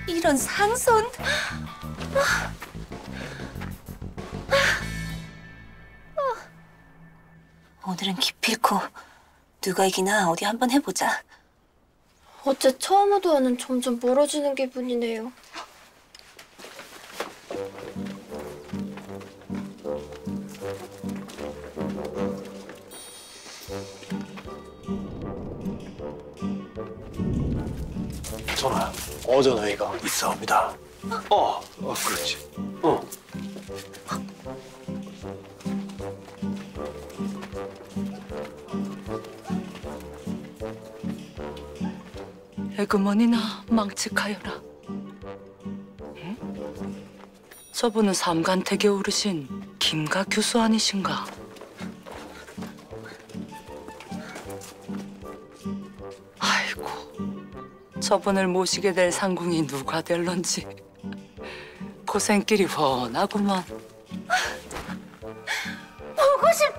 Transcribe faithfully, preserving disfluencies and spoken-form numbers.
이런 상선. 오늘은 기필코 누가 이기나 어디 한번 해보자. 어째 처음보다는 점점 멀어지는 기분이네요. 전화, 어전 회의가 있사옵니다. 어, 어, 그렇지. 어. 에그머니나 망측하여라. 응? 저분은 삼간택에 오르신 김가 교수 아니신가? 아이고, 저분을 모시게 될 상궁이 누가 될런지 고생길이 훤하구만. 보고 싶다.